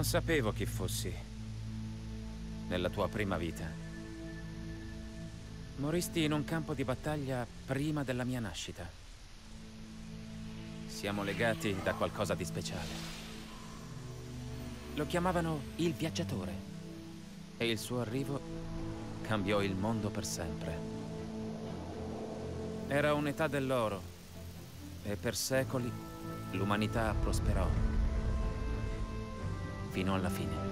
Non sapevo chi fossi nella tua prima vita. Moristi in un campo di battaglia prima della mia nascita. Siamo legati da qualcosa di speciale. Lo chiamavano il Viaggiatore e il suo arrivo cambiò il mondo per sempre. Era un'età dell'oro e per secoli l'umanità prosperò fino alla fine.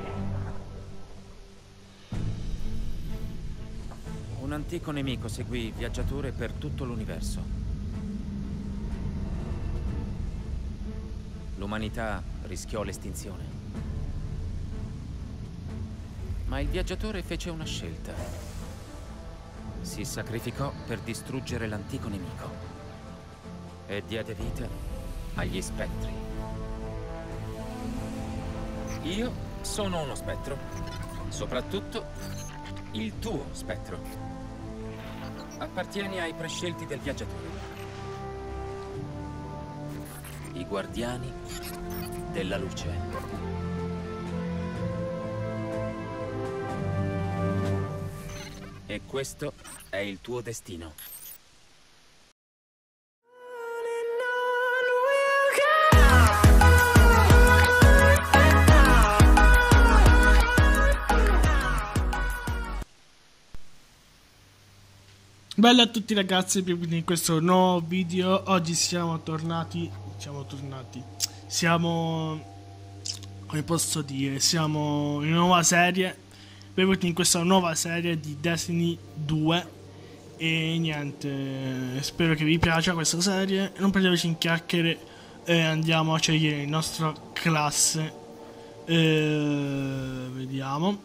Un antico nemico seguì il Viaggiatore per tutto l'universo. L'umanità rischiò l'estinzione. Ma il Viaggiatore fece una scelta. Si sacrificò per distruggere l'antico nemico e diede vita agli spettri. Io sono uno spettro, soprattutto il tuo spettro. Appartieni ai prescelti del Viaggiatore, i guardiani della luce. E questo è il tuo destino. Bella a tutti ragazzi, benvenuti in questo nuovo video. Oggi siamo tornati, come posso dire, siamo in una nuova serie. Benvenuti in questa nuova serie di Destiny 2. E niente, spero che vi piaccia questa serie. Non perdetevi in chiacchiere e andiamo a scegliere la nostra classe. Vediamo.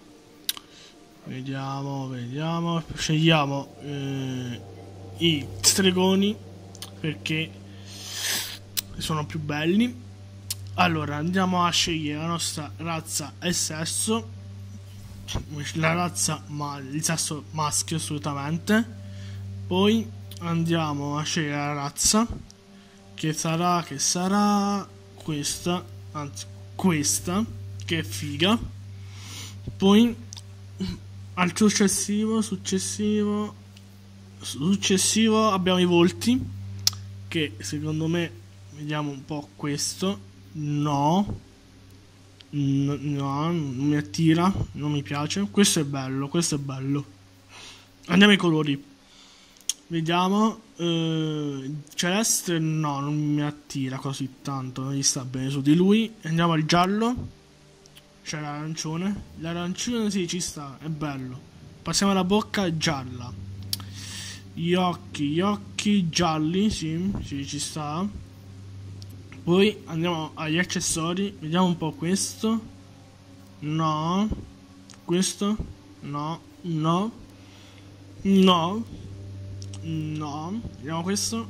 Scegliamo i stregoni perché sono più belli. Allora andiamo a scegliere la nostra razza e sesso. La razza il sesso maschio assolutamente. Poi andiamo a scegliere la razza che sarà questa, anzi questa, che è figa. Poi al successivo abbiamo i volti, che secondo me, vediamo un po' questo. No, non mi attira, non mi piace. Questo è bello. Andiamo ai colori, vediamo. Celeste no, non mi attira così tanto, non gli sta bene su di lui. Andiamo al giallo. C'è l'arancione sì, ci sta, è bello. Passiamo alla bocca gialla. Gli occhi gialli, sì, ci sta. Poi andiamo agli accessori, vediamo un po' questo. No. Questo? No. Vediamo questo.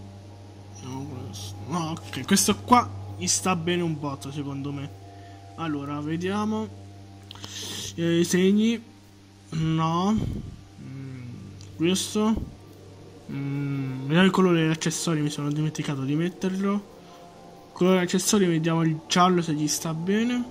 No, ok, questo qua gli sta bene un botto secondo me. Allora, vediamo i segni. No. Questo. Vediamo il colore degli accessori, mi sono dimenticato di metterlo. Colore degli accessori, vediamo il giallo se gli sta bene.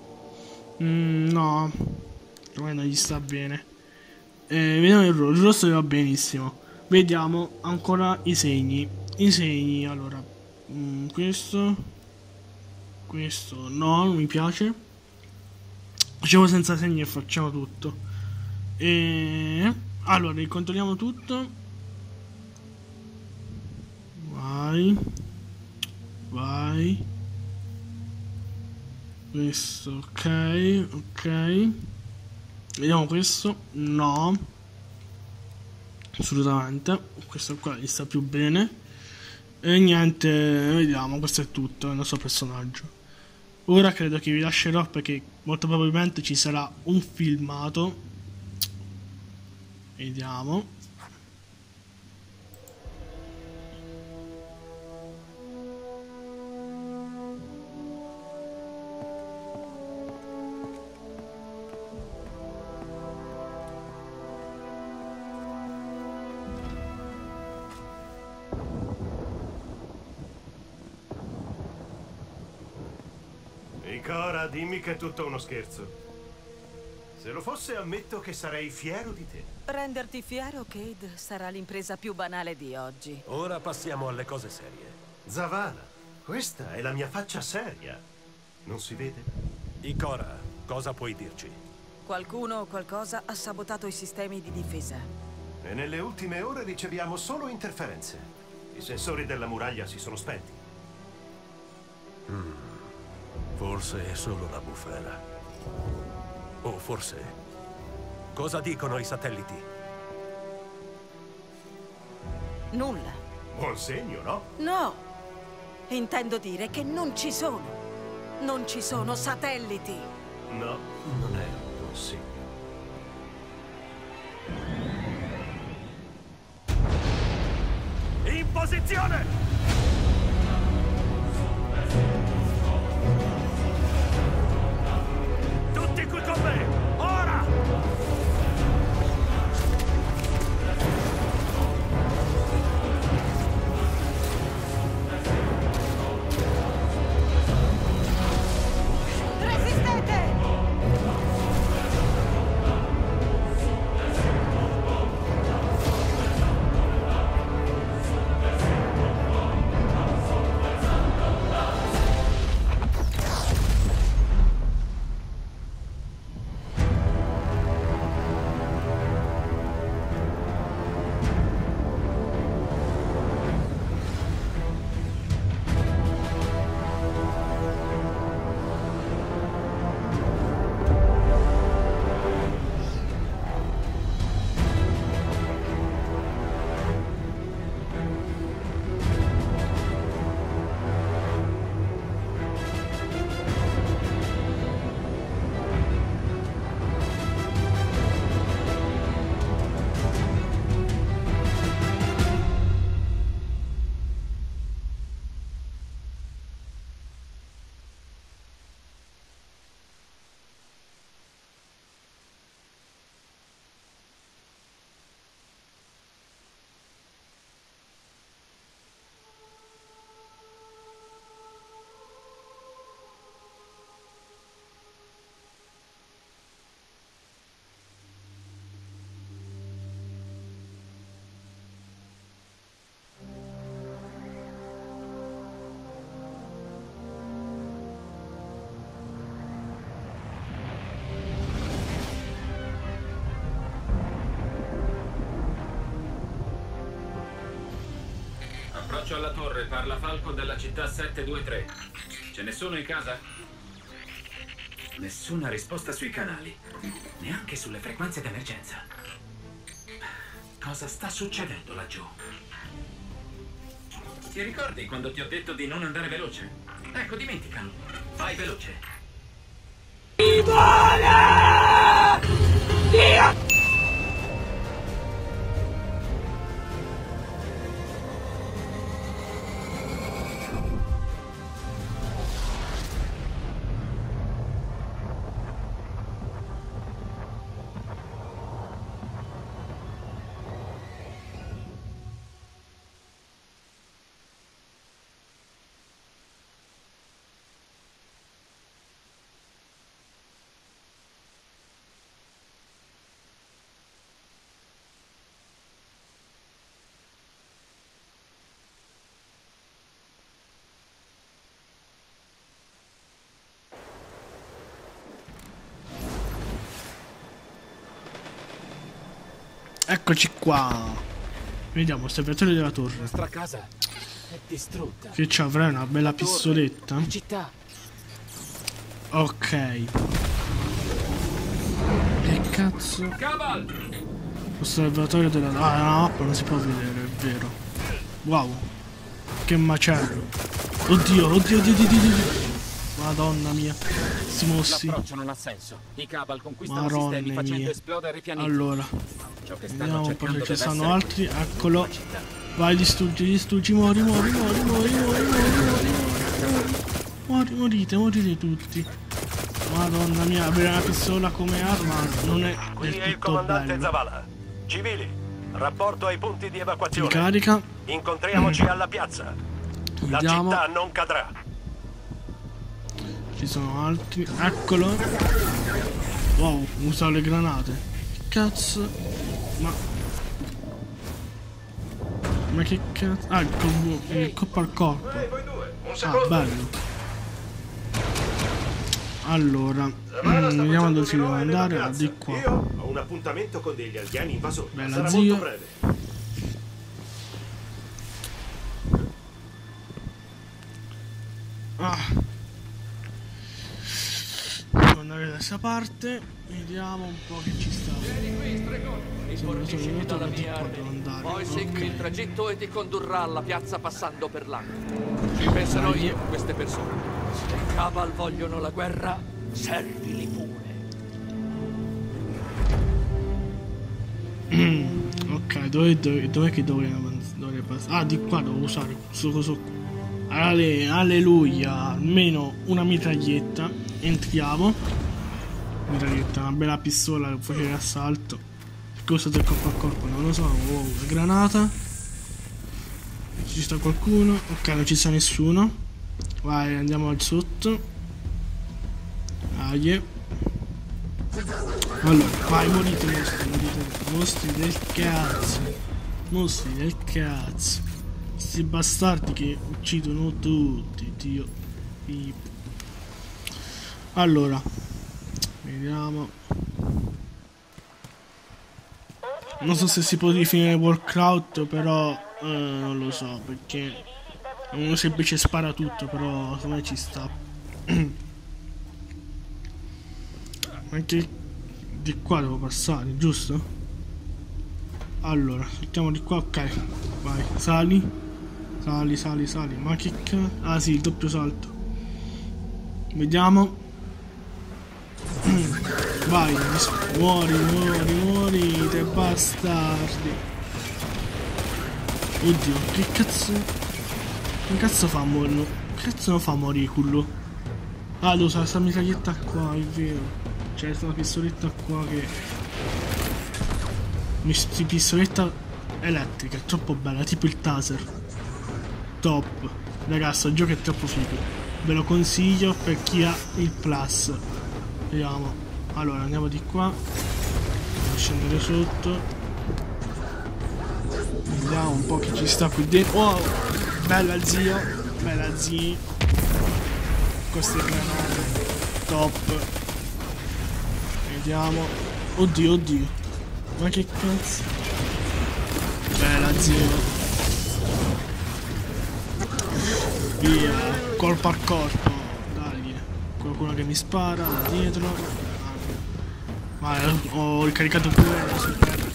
No, non gli sta bene. Vediamo il rosso va benissimo. Vediamo ancora i segni. Allora, questo no, non mi piace. Facciamo senza segni e facciamo tutto. Allora, ricontrolliamo tutto. Vai. Questo, ok. Vediamo questo. No, assolutamente. Questo qua gli sta più bene. E niente, vediamo, questo è tutto, il nostro personaggio. Ora credo che vi lascerò perché molto probabilmente ci sarà un filmato. Vediamo. Ora dimmi che è tutto uno scherzo. Se lo fosse, ammetto che sarei fiero di te. Renderti fiero, Cade, sarà l'impresa più banale di oggi. Ora passiamo alle cose serie. Zavala, questa è la mia faccia seria. Non si vede? Ikora, cosa puoi dirci? Qualcuno o qualcosa ha sabotato i sistemi di difesa. E nelle ultime ore riceviamo solo interferenze. I sensori della muraglia si sono spenti. Forse è solo la bufera. O forse... Cosa dicono i satelliti? Nulla. Buon segno, no? No! Intendo dire che non ci sono. Non ci sono satelliti. No, non è un buon segno. In posizione! Tutti qui con me! Ora! Resistete! Approccio alla torre, parla Falco della città 723. Ce ne sono in casa? Nessuna risposta sui canali, neanche sulle frequenze d'emergenza. Cosa sta succedendo laggiù? Ti ricordi quando ti ho detto di non andare veloce? Ecco, dimenticalo. Vai veloce. Eccoci qua. Vediamo, osservatorio della La torre. nostra casa è distrutta. Che ci avrai una bella pistoletta. La città. Ok. Che cazzo? Cabal! Osservatorio della... Ah, la mappa non si può vedere, è vero. Wow. Che macello. Oddio, oddio, oddio, oddio, oddio. Madonna mia. Questi mossi. L'approccio non ha senso. I Cabal conquistano Maronna sistemi facendo mia. esplodere i pianeti. Allora, Ciò che vediamo stanno un po' cercando se ci deve stanno essere altri. Eccolo. la città. Vai, distruggi, muori, muori, muori, muori, muori, muori, muori, morite tutti. Madonna mia, avere una pistola come arma non è Qui del è il tutto comandante bello. Zavala. Civili, rapporto ai punti di evacuazione. Ricarica. Incontriamoci alla piazza. La Vediamo. città non cadrà. Ci sono altri. Eccolo. Wow, usa le granate. Che cazzo? Ma che cazzo? Ah, il colpo al corpo. Ah, bello. Allora, vediamo dove si deve andare. Di qua. Io ho un appuntamento con degli alieni invasori. Bella, Sarà zio. molto breve. Devo andare da questa parte. Vediamo un po' che ci sta. Riforniscimi dalla Di mia qua armi. devo andare. Poi segui il Ok. tragitto e ti condurrà alla piazza passando per l'angolo. Ci penserò io a queste persone. Se i Cabal vogliono la guerra, servili pure. Ok, dov'è che dovrei passare? Ah, di qua devo usare questo coso qua. Alleluia, almeno una mitraglietta. Entriamo. Mitraglietta, una bella pistola che fucile d'assalto. Che ho usato il corpo a corpo, non lo so. Wow, una granata. Ci sta qualcuno? Ok, non ci sta nessuno. Vai, andiamo al sotto. Aie. Allora, vai, morite mostri, mostri del cazzo. Mostri del cazzo. Questi bastardi che uccidono tutti, Dio. Allora, vediamo. Non so se si può definire walkout, però non lo so, perché uno semplice spara tutto, però secondo me ci sta. Anche di qua devo passare, giusto? Allora, saltiamo di qua, ok. Vai, sali. Sali. Ma che cazzo? Ah sì, il doppio salto. Vediamo. Vai, muori, te bastardi. Oddio, che cazzo? Che cazzo fa a morire? Che cazzo non fa a morire quello? Ah, devo usare questa mitraglietta qua, è vero. C'è questa pistoletta qua che... pistoletta elettrica, è troppo bella, tipo il taser. Top. Ragazzi, il gioco è troppo figo. Ve lo consiglio per chi ha il plus. Vediamo. Allora, andiamo di qua. Andiamo a scendere sotto. Vediamo un po' che ci sta qui dentro. Wow! Bella zio. Bella zii. Queste granate. Top. Vediamo. Oddio. Ma che cazzo? Bella zio. Via. Colpo al corpo. Dai. Qualcuno che mi spara da dietro. Ma ho ricaricato pure la super.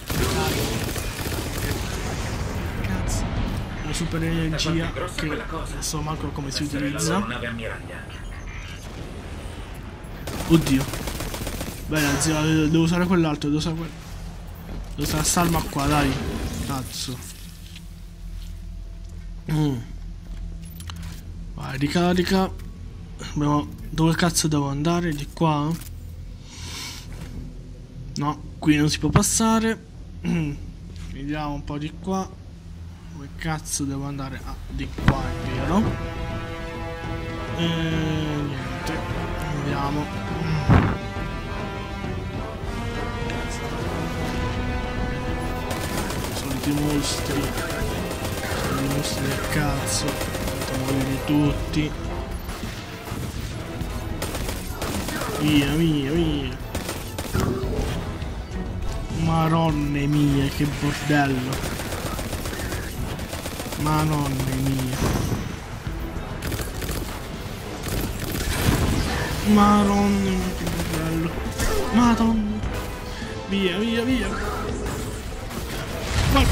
Cazzo. La super energia. Che non so manco come si utilizza. Oddio. Bella zio, devo usare quell'altro, devo usare la salma qua, dai. Cazzo. Vai, ricarica. Dove cazzo devo andare? Di qua? No, qui non si può passare. Vediamo un po' di qua. Dove cazzo devo andare? Ah, di qua, è vero. Niente. Vediamo. Soliti mostri del cazzo. Morire tutti. Via. Maronne mie, che bordello. Madonne mie. Madonna mia, che bordello. Madonna. Via. Vai.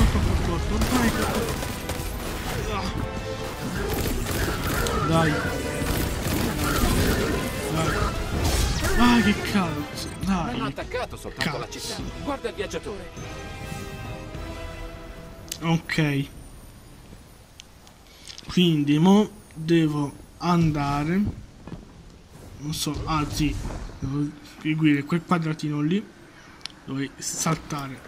Dai. Ah, che cazzo. Dai. Hanno attaccato soltanto la Cazzo. città. Guarda il viaggiatore. Ok. Quindi mo devo andare. Non so, anzi, devo seguire quel quadratino lì. Dove saltare.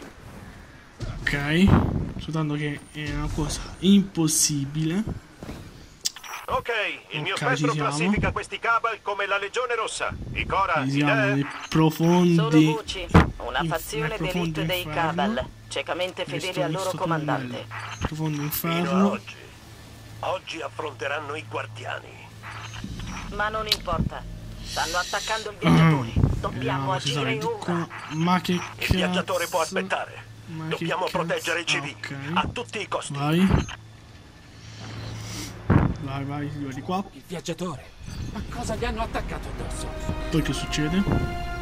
Ok. Soltanto che è una cosa impossibile. Ok, il mio Ok, spettro ci siamo. classifica questi Cabal come la Legione Rossa. I Cora, Ci i siamo Dee... nei profondi. Sono Voci, una fazione d'élite dei Cabal, ciecamente fedeli al loro comandante. Profondo Fino a inferno. oggi. Oggi affronteranno i Guardiani. Ma non importa. Stanno attaccando il viaggiatore. Dobbiamo Vediamo, si sa agire di ora. qua. Ma che Il cazzo? viaggiatore può aspettare. Ma Dobbiamo che proteggere i cazzo? civili. Ok. A tutti i costi. Vai. Vai, vai, di qua. Il viaggiatore. Ma cosa gli hanno attaccato addosso? Poi che succede? Devo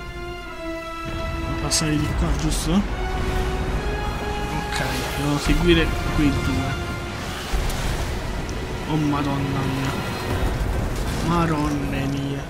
passare di qua, giusto? Ok, devo seguire quei due. Oh madonna mia. Maronne mie.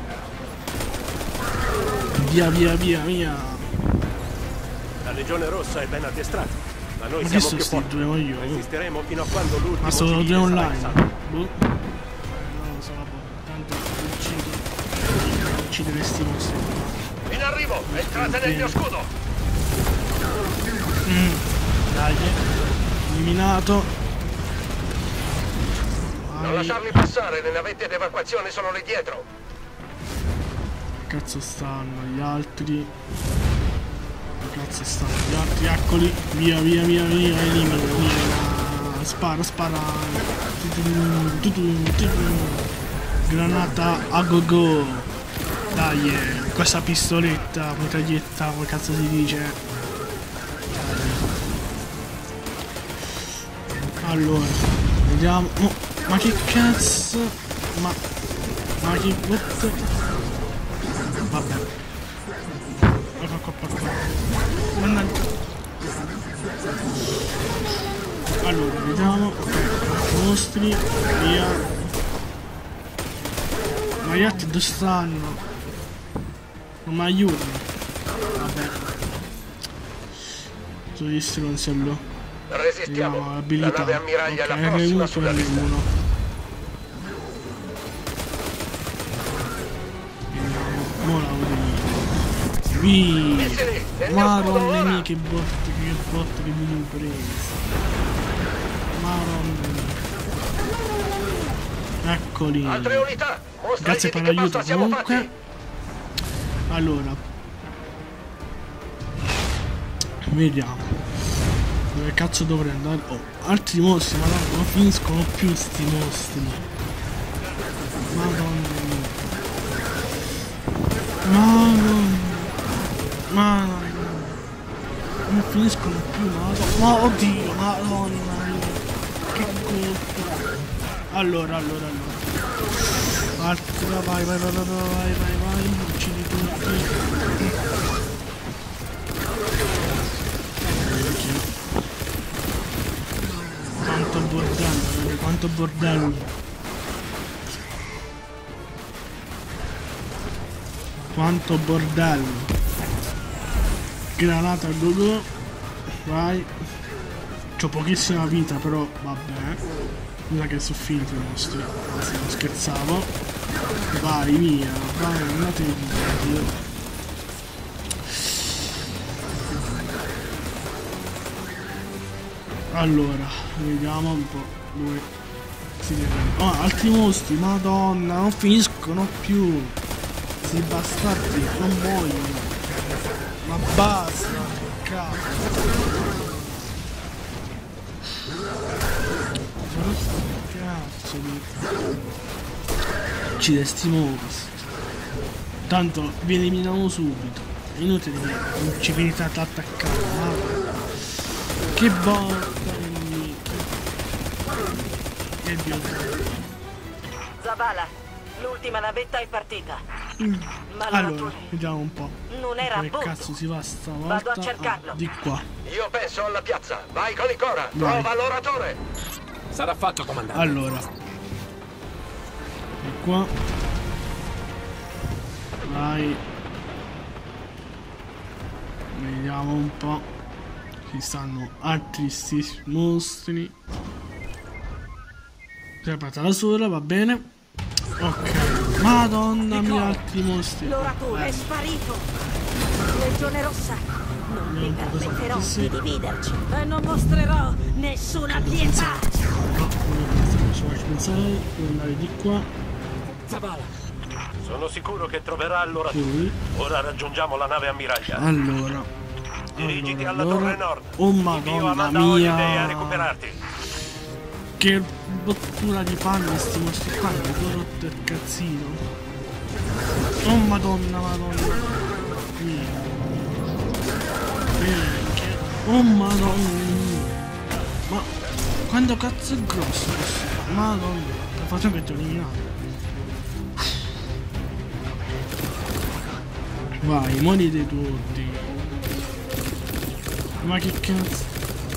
Via, via, via, via. La Legione Rossa è ben addestrata, ma noi Ma che siamo sono più sti forti. due coglioni? Resisteremo fino a quando l'ultimo Ma sono civile due sarà online. in salvo. Boh. Non lo so, vabbè. Tanto uccideresti i mostri. In arrivo, entrate nel mio scudo. Dai. Eliminato. Non Vai. lasciarli passare, le navette d'evacuazione sono lì dietro. Cazzo stanno gli altri? Dove cazzo stanno gli altri? Eccoli. Via, via, via, via. Elimina, via. Spara, spara. Granata a go go. Dai, questa pistoletta, mitraglietta, come cazzo si dice? Allora, vediamo. Oh, ma che cazzo? Ma che what? Vabbè. Qua. Mannaggia. Allora, vediamo. Mostri, via. Ma gli altri dove stanno? Non mi aiutano. Vabbè. Sono gli stronzello. Resistiamo. Vediamo La l'abilità. nave ammiraglia è la Ok, prossima R1 sulla lista. R1. Mo la vedo lì. Missili, nel mio Madonna scudo, mia, ora. che botte che mi ho preso. Madonna mia. Eccoli. Altre unità. Mostra Grazie per di che l'aiuto pasta siamo comunque. fatti. Allora, vediamo dove cazzo dovrei andare. Oh, altri mostri, ma non finiscono più sti mostri. Madonna mia. Madonna. Non finiscono più, madonna. Ma oddio, madonna mia. Che colpo. Allora. Altra, vai, uccidi tutti. Quanto bordello, quanto bordello. Quanto bordello. Granata a go-go. Vai. C'ho pochissima vita, però vabbè. Mi sa che sono finiti i nostri. Anzi, non scherzavo. Vai via, vai, andate via. Allora, vediamo un po' dove si deve. Oh, altri mostri, madonna, non finiscono più. Questi bastardi non muoiono. Ma basta, che cazzo. Cazzo di... Uccide sti mostri. Tanto vi eliminiamo subito. È inutile che non ci finite ad attaccare. Che botta di... Che dio. Zavala, l'ultima navetta è partita. Ma Allora, l'oratore vediamo un po'. non era a Come bordo. cazzo si va stavolta? Vado a cercarlo. Di qua. Io penso alla piazza. Vai con i Cora. Vai. Trova l'oratore. Sarà fatto, comandante. Allora. Di qua. Vai. Vediamo un po'. Ci stanno altri sti mostri. Preparata la sola, va bene. Ok. Madonna mia, altri mostri. L'oratore è sparito. Legione Rossa, non vi permetterò di dividerci. E non mostrerò nessuna pietà. No, ci faccio pensare, devo andare di qua. Zavala! Sono sicuro che troverà l'ora. Poi. Ora raggiungiamo la nave ammiraglia. Allora. Dirigiti alla torre nord. Oh Invio madonna Amanda Holiday mia. a recuperarti. Che bottura di palle sti mostri qua, mi ho rotto il cazzino. Oh madonna mia. Oh madonna mia. Ma quanto cazzo è grosso questo? Madonna, lo faccio mettere eliminato. Vai, morite tutti. Ma che cazzo?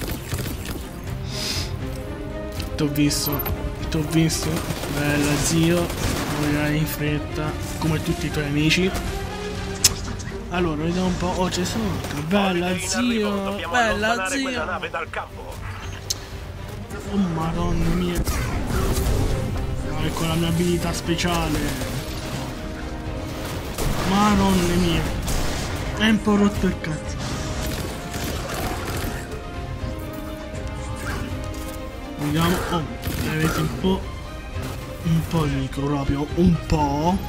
T'ho visto. Bella zio. Morirai in fretta. Come tutti i tuoi amici. Allora, vediamo un po'. Oh, c'è solo. Bella zio. Bella zio. Nave dal campo. Oh madonna mia. Ecco la mia abilità speciale. Madonna mia. È un po' rotto il cazzo. Vediamo. Oh, avete un po' di micro proprio. Un po'.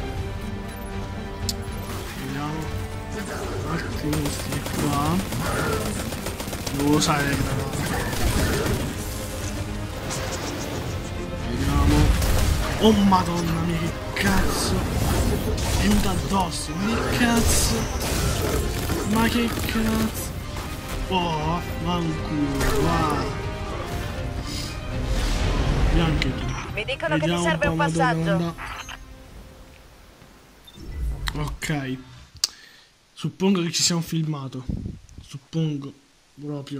Vediamo. Altri questi qua. Devo usare le granate. Vediamo. Oh madonna mia, che cazzo. È venuto addosso, ma che cazzo? Ma che cazzo? Oh, fanculo, va. E anche tu. Mi dicono che ti serve un passaggio. Ok. Suppongo che ci sia un filmato. Suppongo, proprio.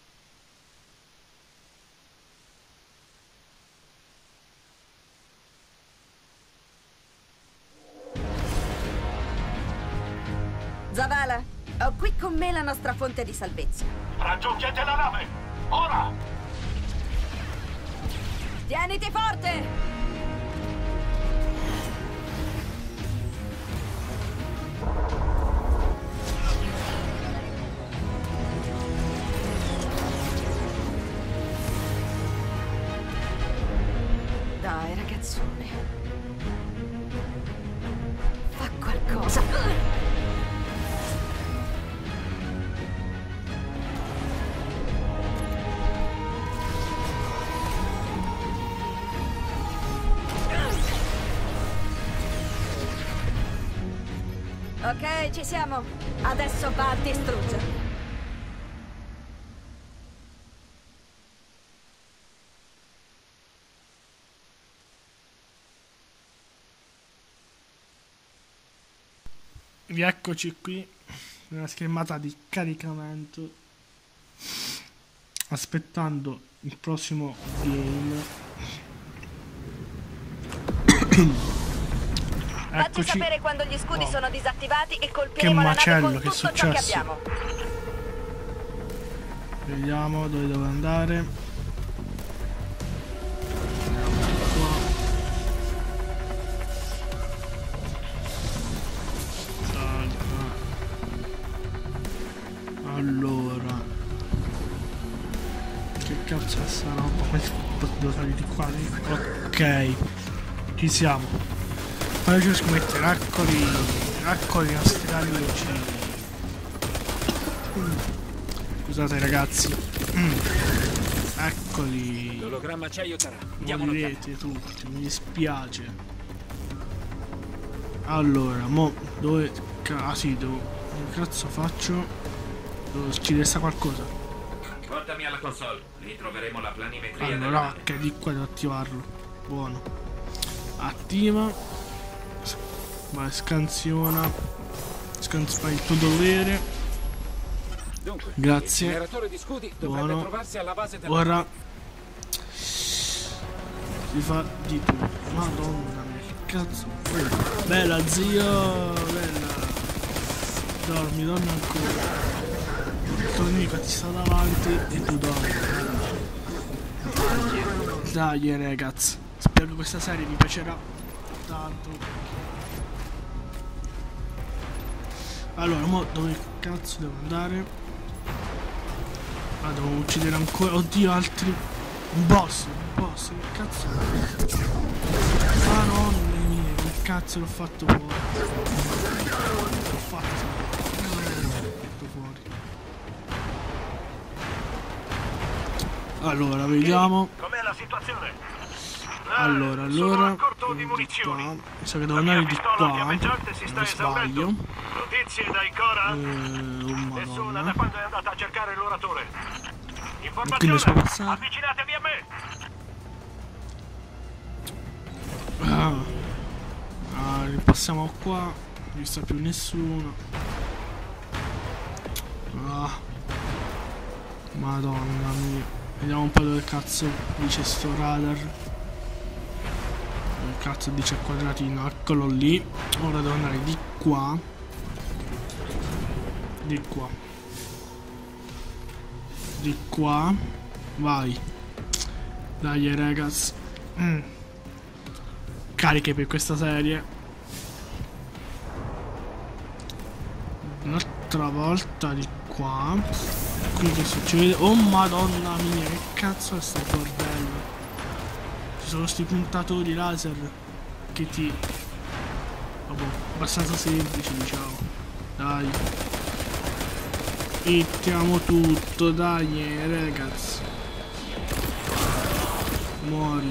Zavala, ho qui con me la nostra fonte di salvezza. Raggiungete la nave! Ora! Tieniti forte! Dai, ragazzone. Fa qualcosa. Ok, ci siamo. Adesso va a distruggerli. Rieccoci qui nella schermata di caricamento, aspettando il prossimo game. Facci Eccoci. sapere quando gli scudi Wow. sono disattivati e Che colpiremo la nave macello, con che è tutto ciò che successo? abbiamo. Vediamo dove devo andare. Qua. Allora, che cazzo è sta roba? Devo salire di qua. Ok, ci siamo. Poi ci scommettere, raccoli i nostri amici. Scusate ragazzi. Eccoli. L'ologramma ci aiuterà. Diamo un'occhiata. Morirete tutti, mi dispiace. Allora, mo dove... Ah sì, devo... Che cazzo faccio? Ci resta qualcosa. Portami alla console. Ritroveremo la planimetria della Allora, nave. ok, di qua devo attivarlo. Buono. Attiva. Vai, scansiona. Fai il tuo dovere. Dunque, Grazie. il generatore di scudi dovrebbe Buono. trovarsi alla base della Ora si fa di tutto. Madonna mia, che cazzo. Bella zio, bella. Dormi ancora. Il tuo nemico ti sta davanti e tu dormi. Dai ragazzi, spero che questa serie vi piacerà tanto. Allora, mo dove cazzo devo andare? Ah, devo uccidere ancora. Oddio, altri Un boss, che cazzo. Madonna mia, che cazzo l'ho fatto fuori. L'ho fatto fuori. Allora, vediamo. Com'è la situazione? Allora, di qua. Mi sa che devo andare di qua. Non sbaglio. Notizie dai Cora? Madonna. Da quando è andata a cercare l'oratore? Quindi sono passato. Avvicinatevi a me! Ripassiamo qua. Non sta più nessuno. Madonna mia. Vediamo un po' dove cazzo dice sto radar. Dove cazzo dice il quadratino. Eccolo lì. Ora devo andare di qua. Di qua. Vai. Dai ragazzi. Cariche per questa serie. Un'altra volta di qua. Qui che succede? Oh madonna mia, che cazzo è sto bordello? Ci sono sti puntatori laser che ti... vabbè, abbastanza semplici diciamo. Dai. Mettiamo tutto, dai ragazzi. Muori.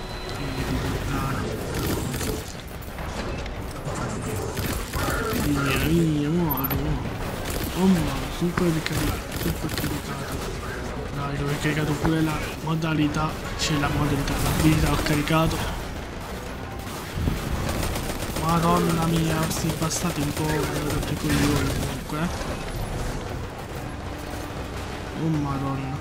Via, muori. Oh no, super caricato. Dai, ho caricato pure la modalità. C'è la modalità, l'abilità ho caricato. Madonna mia, questi bastardi un po' tutti i coglioni comunque. Oh madonna.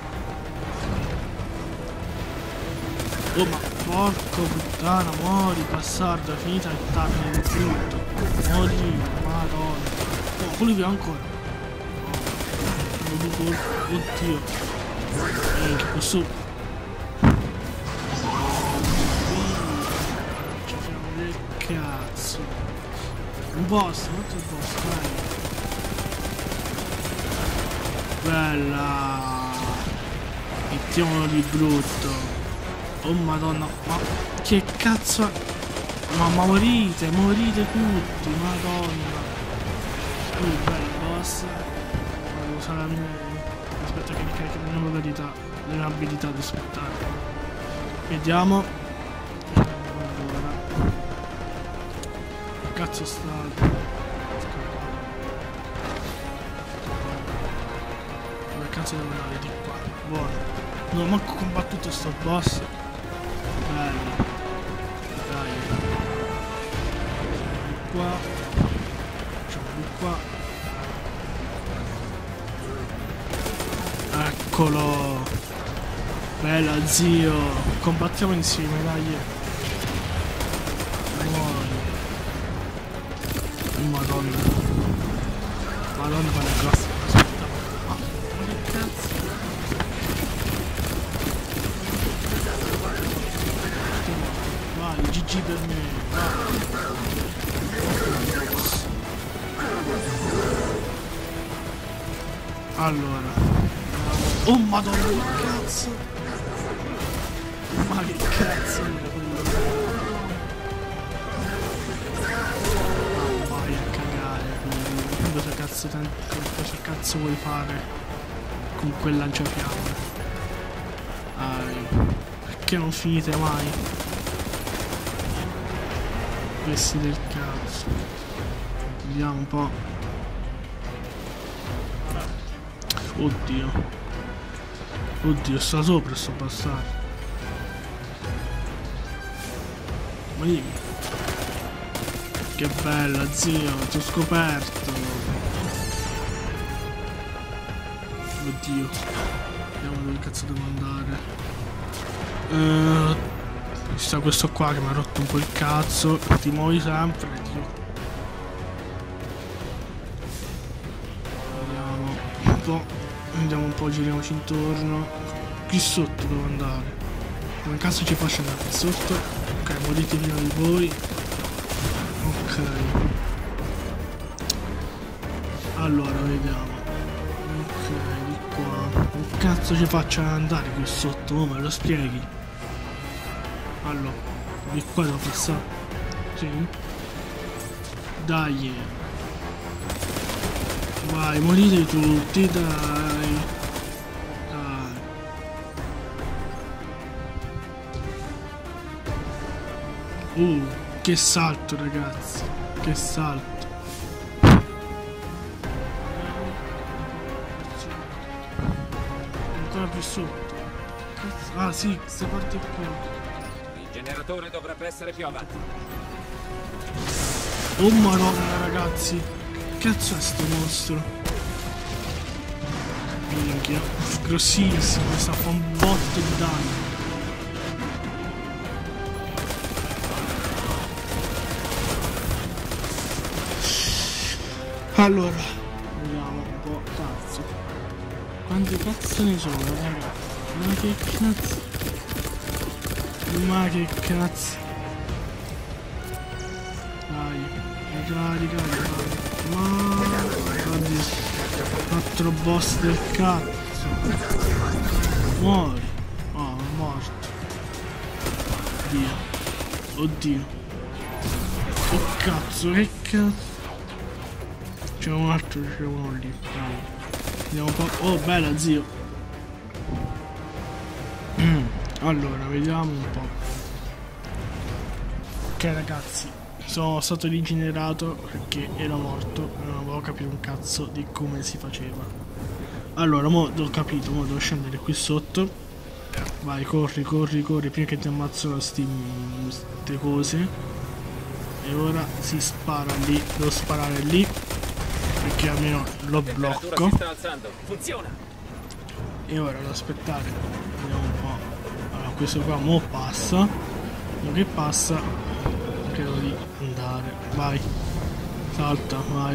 Oh ma porco puttana, muori bastardo, è finita il timer del brutto. Muori, madonna. Oh, quello vive ancora. Oddio. Che questo... ci siamo del cazzo. Un boss, molto il boss, dai. Bella. Mettiamolo di brutto. Oh madonna. Ma che cazzo è? Ma morite tutti, madonna. Bello boss. Devo usare la mia... aspetta che mi carica le nuove abilità. Le nuove abilità di spettacolo. Vediamo. Allora. Che cazzo sta? Cazzo devo andare di qua. Buono. Non ho manco combattuto sto boss. Bello. Dai. Di qua. Facciamo di qua. Eccolo. Bella zio. Combattiamo insieme, dai. Muori. Madonna. Madonna quale grossa. Vai, GG per me. Allora. Oh madonna, che cazzo. Ma che cazzo era quello? Vai a cagare. Cosa cazzo vuoi fare con quel lanciafiamme? Perché non finite mai? Questi del cazzo. Vediamo un po'. Oddio. Oddio, sta sopra sto bastardo. Ma dimmi. Che bella zio, ti ho scoperto. Oddio. Vediamo dove cazzo devo andare. Ci sta questo qua che mi ha rotto un po' il cazzo. Ti muovi sempre, Dio. Vediamo un po', giriamoci intorno. Qui sotto devo andare. Come cazzo ci faccio andare qui sotto? Ok, morite via di voi. Ok. Allora, vediamo. Ok, di qua. Che cazzo ci faccia andare qui sotto? Oh, me lo spieghi? Allora, di qua devo passare. Sì. Dai. Vai, morite tutti, dai. Dai. Che salto, ragazzi. Che salto. Ancora più sotto. Ah sì, questa parte qua. Il generatore dovrebbe essere più avanti. Oh madonna, ragazzi. Che cazzo è sto mostro? Minchia. Grossissimo, sta fa un botto di danno. Allora, vediamo un po'. Cazzo. Quanti cazzo ne sono, ragazzi? Ma che cazzo? Ma che cazzo? Dai, carica. Ma oddio. 4 boss del cazzo. Muori. Oh, è morto. Oddio. Che cazzo, che cazzo. C'è un altro, c'è uno lì. Vediamo un po'. Oh, bella, zio. Allora, vediamo un po'. Ok, ragazzi. Sono stato rigenerato perché ero morto e non avevo capito un cazzo di come si faceva. Allora, mo' ho capito, mo' devo scendere qui sotto. Vai, corri prima che ti ammazzano ste cose. E ora si spara lì, devo sparare lì perché almeno lo blocco. Si sta alzando. Funziona. E ora devo aspettare. Vediamo un po'. Allora, questo qua mo' passa. Mo' che passa. Credo di andare. Vai. Salta. Vai.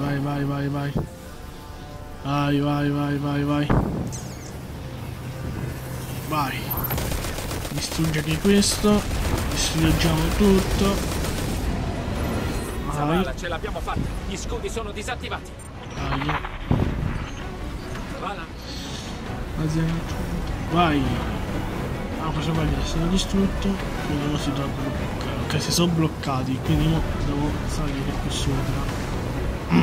Vai. Distruggi anche questo. Distruggiamo tutto. Vai. Zavala, ce l'abbiamo fatta. Gli scudi sono disattivati. Vai. Zavala. Vai. Ah, questo qua è stato distrutto. Quindi non si dovrebbero bloccare. Ok, si sono bloccati. Quindi io devo salire qui sopra.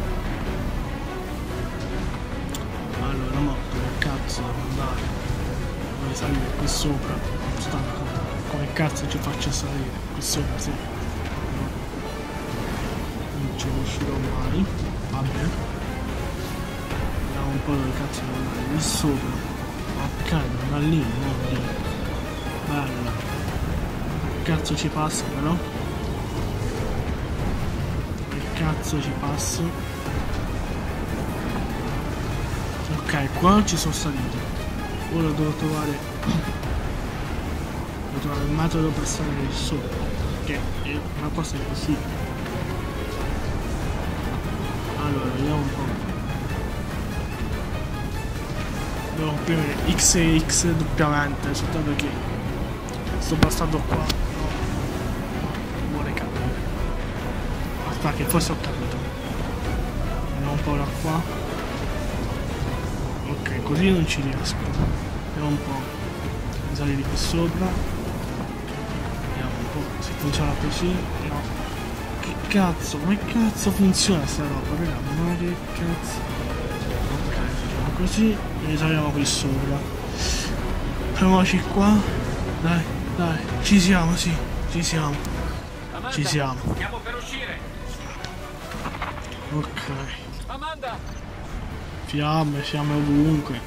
Allora, mo dove cazzo devo andare? Devo salire qui sopra. Stanco. Come cazzo ci faccio salire? Qui sopra, sì. Non ci riuscirò mai. Vabbè. Vediamo un po' dove cazzo devo andare. Qui sopra. Ok, devo andare lì, non lì. Bella. Che cazzo ci passa però? Che cazzo ci passo? Ok, qua ci sono salito. Ora devo trovare il metodo per salire sopra. Che è una cosa così. Allora, vediamo un po'. Devo premere X e X doppiamente, soltanto che sto bastardo qua non vuole capire. Aspetta che forse ho capito. Vediamo un po' da qua. Ok, così non ci riesco. Vediamo un po'. Salire qui sopra. Vediamo un po' se funziona così. No. Che cazzo? Come cazzo funziona sta roba, raga? Ma che cazzo? Ok, facciamo così e risaliamo qui sopra. Proviamoci qua. Dai, ci siamo, sì, ci siamo. Amanda, ci siamo. Stiamo per uscire. Ok. Amanda! Fiamme, siamo ovunque.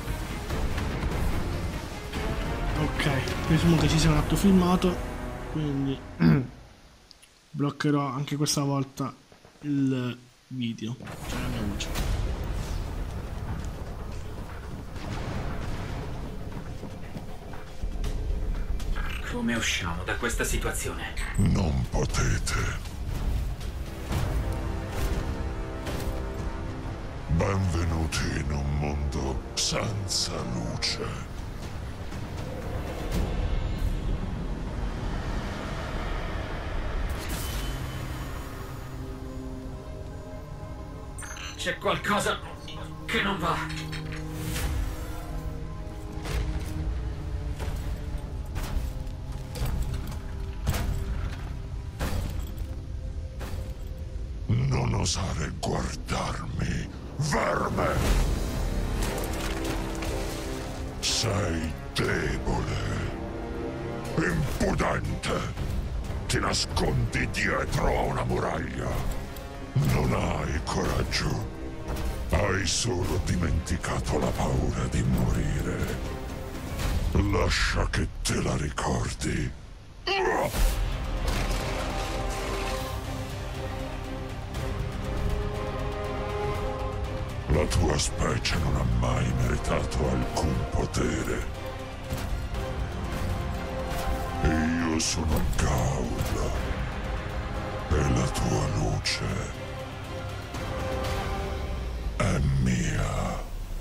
Ok, presumo che ci sia un atto filmato, quindi bloccherò anche questa volta il video, cioè la mia voce. Come usciamo da questa situazione? Non potete. Benvenuti in un mondo senza luce. C'è qualcosa che non va. osare guardarmi, verme! Sei debole, impudente. Ti nascondi dietro a una muraglia. Non hai coraggio. Hai solo dimenticato la paura di morire. Lascia che te la ricordi. La tua specie non ha mai meritato alcun potere. E io sono Gaul. E la tua luce è mia.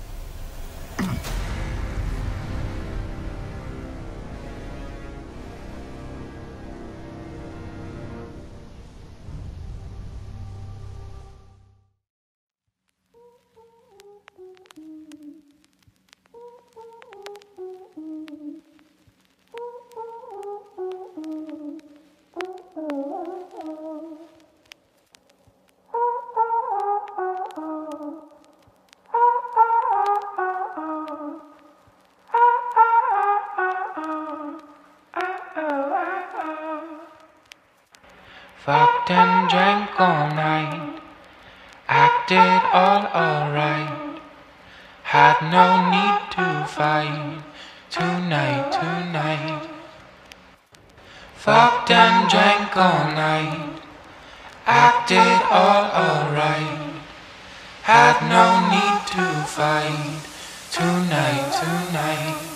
Fucked and drank all night, acted all alright, had no need to fight, tonight. Fucked and drank all night, acted all alright, had no need to fight, tonight.